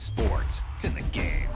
Sports. It's in the game.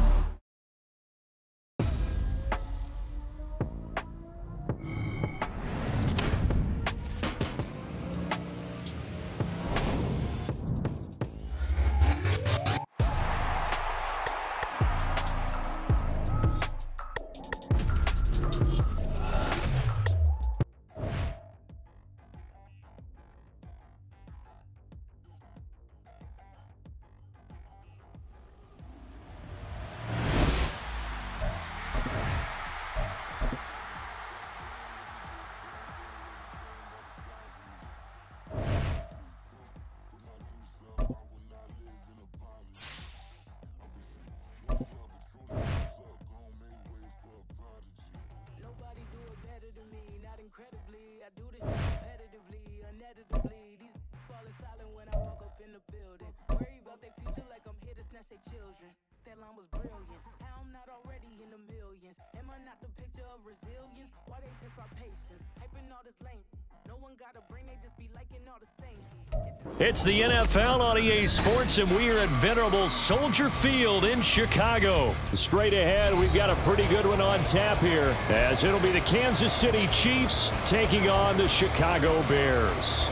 Incredibly, I do this competitively, uneditably. These falling silent when I walk up in the building. Worry about their future like I'm here to snatch their children. That line was brilliant. How I'm not already in the millions. Am I not the picture of resilience? Why they test my patience? Hyping all this lame. No one got a brain, they just be liking all the same. It's the NFL on EA Sports, and we are at venerable Soldier Field in Chicago. Straight ahead, we've got a pretty good one on tap here, as it'll be the Kansas City Chiefs taking on the Chicago Bears.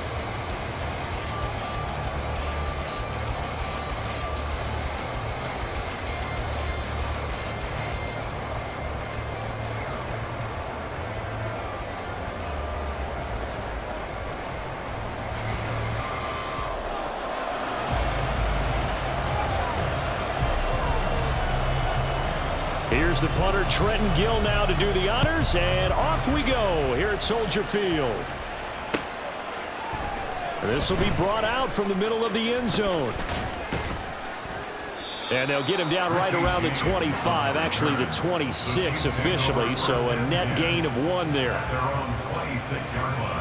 Here's the punter, Trenton Gill, now to do the honors, and off we go here at Soldier Field. This will be brought out from the middle of the end zone. And they'll get him down right around the 25, actually the 26 officially, so a net gain of 1 there. Their own 26-yard line.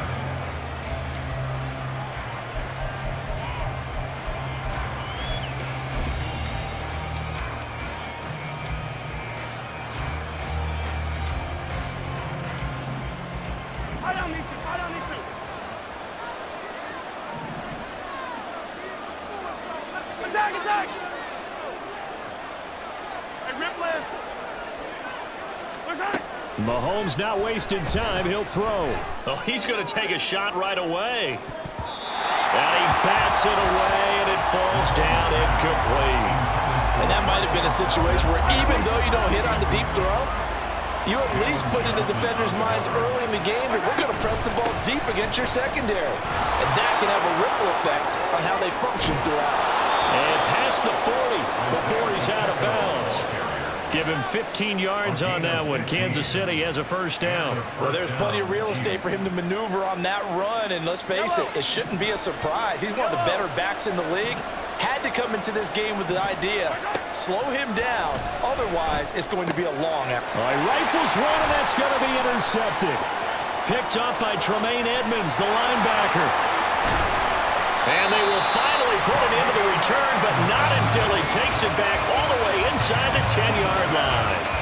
Mahomes not wasting time. He'll throw. Oh, he's going to take a shot right away. And he bats it away, and it falls down incomplete. And that might have been a situation where even though you don't hit on the deep throw, you at least put in the defenders' minds early in the game that we're going to press the ball deep against your secondary. And that can have a ripple effect on how they function throughout. And past the 40 before he's out of bounds. Give him 15 yards on that one. Kansas City has a first down. Well, there's plenty of real estate for him to maneuver on that run, and let's face it, it shouldn't be a surprise. He's one of the better backs in the league. Had to come into this game with the idea, slow him down, otherwise it's going to be a long effort. All right, rifles one, and that's going to be intercepted. Picked up by Tremaine Edmonds, the linebacker. And they will finally put it into the return, but not until he takes it back all the way inside the 10-yard line.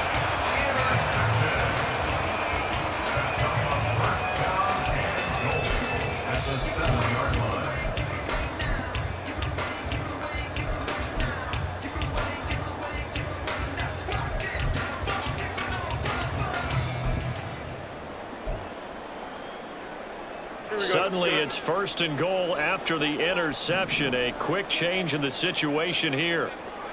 At the 7-yard line. Suddenly it's 1st and goal after the interception. A quick change in the situation here.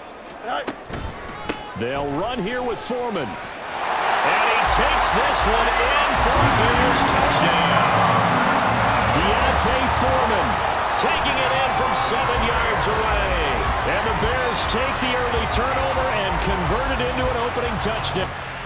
They'll run here with Foreman. And he takes this one in for a Bears touchdown. Deontay Foreman taking it in from 7 yards away. And the Bears take the early turnover and convert it into an opening touchdown.